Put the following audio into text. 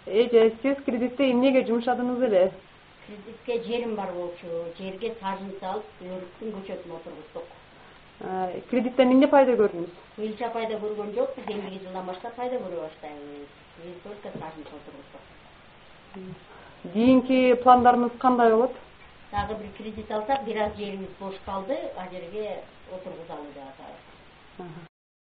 Эже, сиз кредитте эмнеге жумшадыңыз эле? Кредитке жерим бар болчу. Жерге сажын салып, өрүктүн көчөтүн отургуздук. Кредиттен эмне пайда көрдүңүз? Мыйылча пайда көргөн жокпуз. Кийинки жылдан баштап пайда көрө баштайбыз. Биз только сажын отургуздук. Кийинки пландарыңыз кандай болот? Дагы бир кредит алсак, бир аз жерибиз бош калды. А жерге отургузалы деп атабыз.